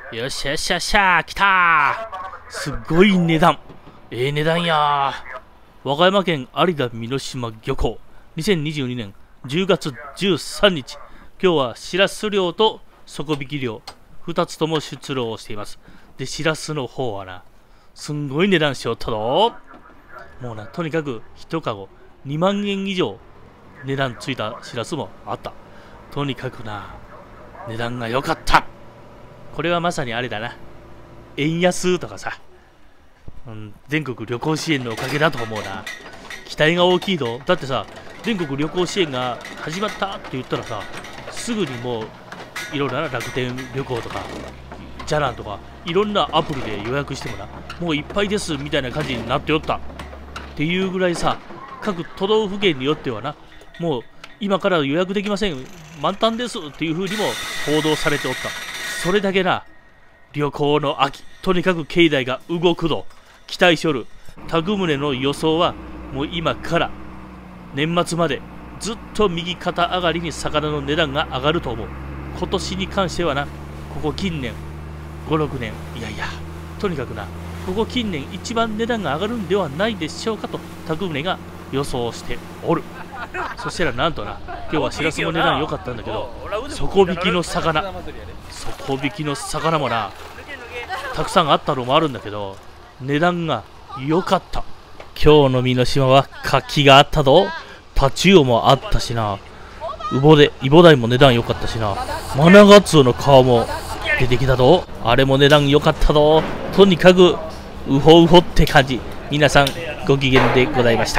よっしゃよっしゃよっしゃ、来たー。すっごい値段。値段やー。和歌山県有田美島漁港。2022年10月13日。今日はしらす漁と底引き漁。2つとも出漁をしています。で、しらすの方はな、すんごい値段しよったぞ。もうな、とにかく1カゴ2万円以上値段ついたしらすもあった。とにかくな、値段が良かった。これはまさにあれだな。円安とかさ、全国旅行支援のおかげだと思うな。期待が大きいと。だってさ、全国旅行支援が始まったって言ったらさ、すぐにもういろんな楽天旅行とかじゃらんとかいろんなアプリで予約してもな、もういっぱいですみたいな感じになっておったっていうぐらいさ、各都道府県によってはな、もう今から予約できません、満タンですっていう風にも報道されておった。それだけな、旅行の秋、とにかく境内が動くと期待しおる。タグ宗の予想はもう今から年末までずっと右肩上がりに魚の値段が上がると思う。今年に関してはな、ここ近年5、6年、いやいや、とにかくな、ここ近年一番値段が上がるんではないでしょうかとタグ宗が予想しておる。そしたらなんとな、今日はしらすも値段良かったんだけど、底引きの魚もな、たくさんあったのもあるんだけど、値段が良かった。今日の美島は活気があったぞ。タチウオもあったしな、イボダイも値段良かったしな、マナガツオの皮も出てきたぞ。あれも値段良かったぞ。とにかくウホウホって感じ。皆さんご機嫌でございました。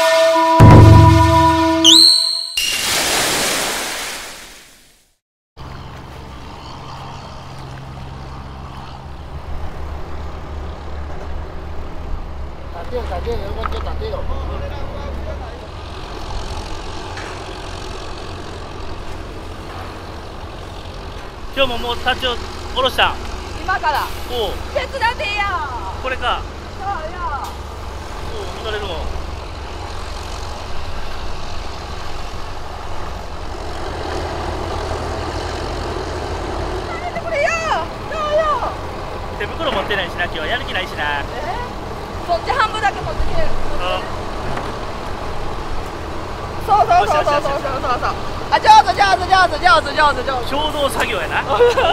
今日ももうタチを下ろした。 今からおう、 手伝ってや。 これか。 そうよ。 おう、乗れるもん。 やめてくれよ。そうよ。 手袋持ってないしな、今日はやる気ないしな。 そっち半分だけ持ってきてる。 あ、 そう。あ、上手。 共同作業やな。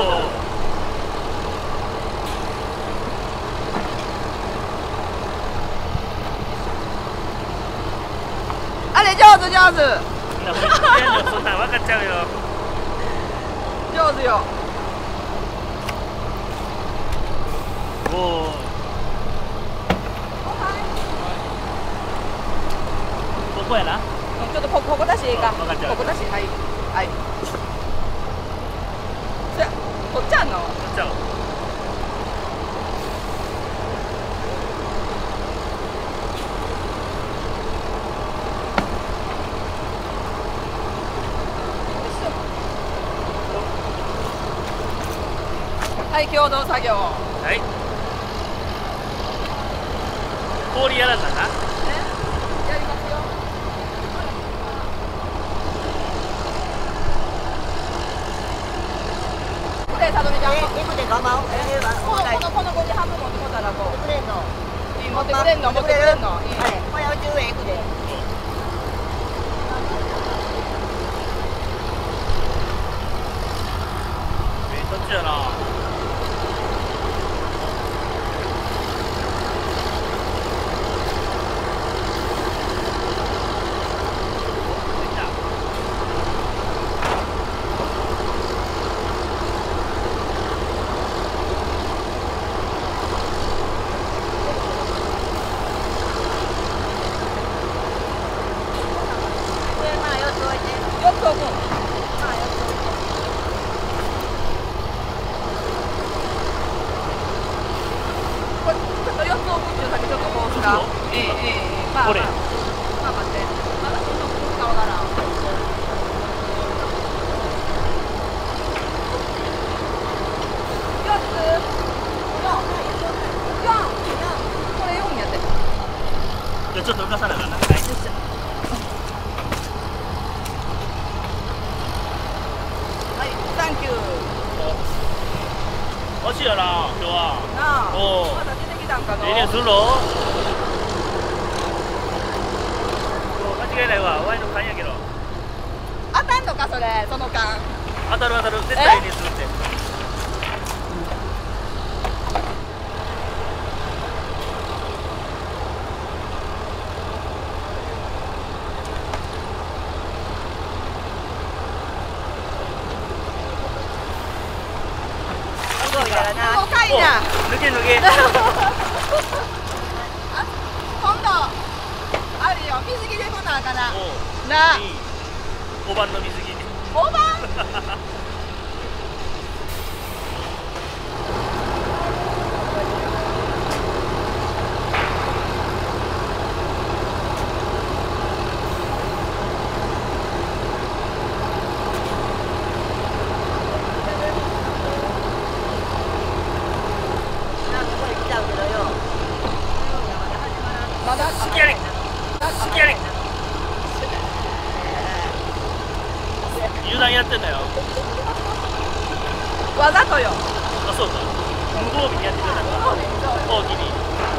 あれ上手。 みんなそんなん分かっちゃうよ。 上手よ。 おお。ここやな。 ちょっとここだしいいか。 分かっちゃう。 ここだし、はい。そや、取っちゃうの。 取っちゃおう。 はい、共同作業。 はい。氷やらんだな。 やりますよ。さとみちゃん、この5時半分持ってこたらこう持ってくれんの。いい。これは10円いくで。 どっちやな。これ。じゃあちょっと浮かさなあかんな。はい。 サンキュー。 お楽しいやな今日は。 なあおお。 まだ出てきたんかの。 ええねんするの？間違いないわ。ワイの勘やけど。 当たんのかそれ、その缶。 当たる当たる。絶対ええねんするって。 すごいからな。高いな。 抜け抜け。 今度あるよ、水着でこなあかな。 おう。 なあ。 いい。おばんの水着。 おばん。まだ好きやねん。好きやねん。油断やってんだよ。 わざとよ。 あ、そうか。無防備にやってくれたんだ。大きに。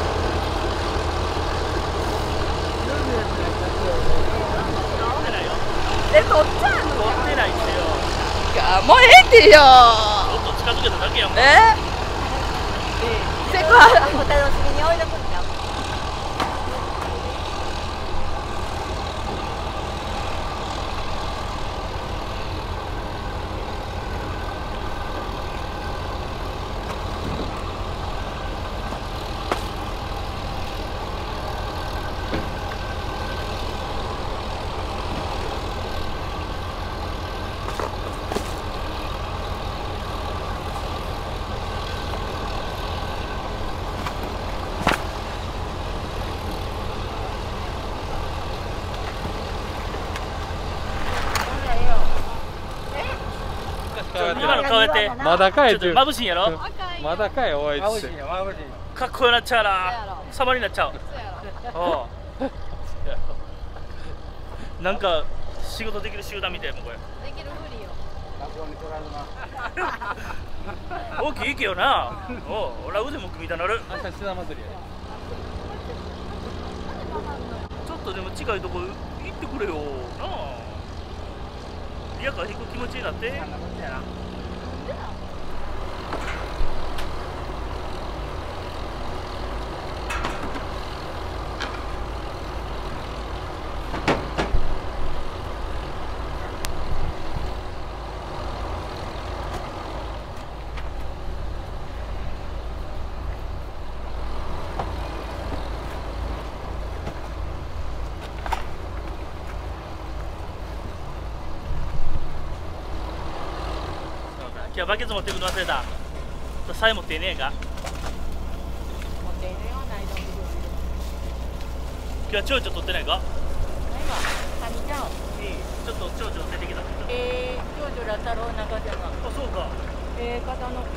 取ってないよ。 え、取っちゃうの。 取ってないってよ。 もうええってよ。 ちょっと近づけただけやん。 セクハラ。お楽しみに置いとくんだ。 今の顔やって。 まだかいちょっと眩しいんやろ。 まだかいおい。 かっこよなっちゃうな。様になっちゃう。おう。なんか仕事できる集団みたいもんこれ。 できるふりよ。 大きいけよな。おう、俺は腕も組みたなる。 明日砂祭りや。 ちょっとでも近いとこ行ってくれよなあ。リアカー引く気持ちになって。今日バケツ持ってくるの忘れた。さえ持ってねえか。 持っているような色々。 今日は蝶々取ってないか。 今、カニちゃん。 いい。ちょっと蝶々出てきた。 長女ら太郎中じゃが。 あ、そうか。 方の。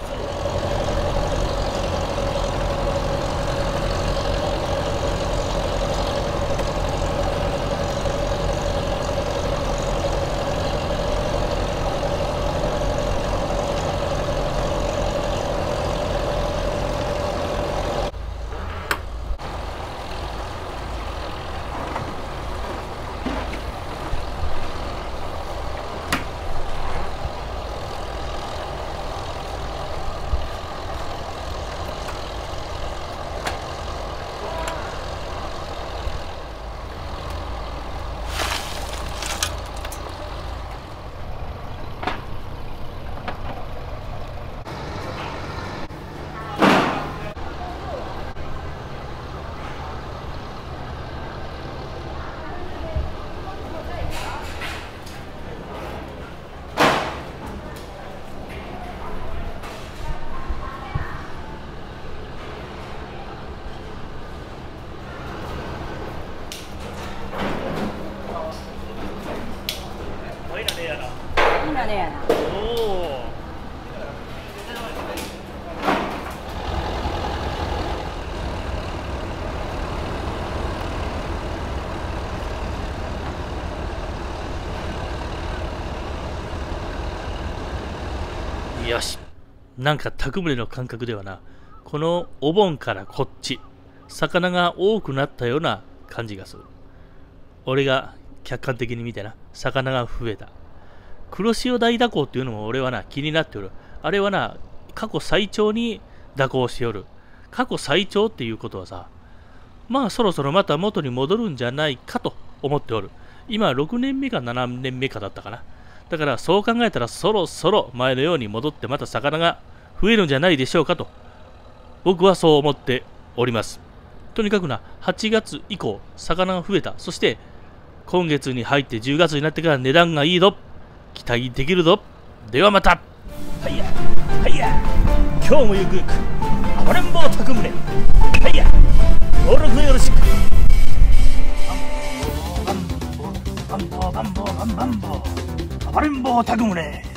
今ねやな。 おお。よし。 なんかタクムレの感覚ではな、このお盆からこっち、魚が多くなったような感じがする。俺が客観的に見てな、魚が増えた。黒潮大蛇行っていうのも俺はな、気になっておる。あれはな、過去最長に蛇行しておる。過去最長っていうことはさ、まあそろそろまた元に戻るんじゃないかと思っておる。今6年目か7年目かだったかな。だからそう考えたらそろそろ前のように戻ってまた魚が増えるんじゃないでしょうかと。僕はそう思っております。とにかくな、8月以降、魚が増えた。そして今月に入って10月になってから値段がいいぞ。期待できるぞ。ではまた。はいや、はいや。今日もゆくゆく、暴れん坊タクムレ。はいや、登録よろしく。バンボー、バンボー、バンボー、バンボー、バンボー、暴れん坊タクムレ。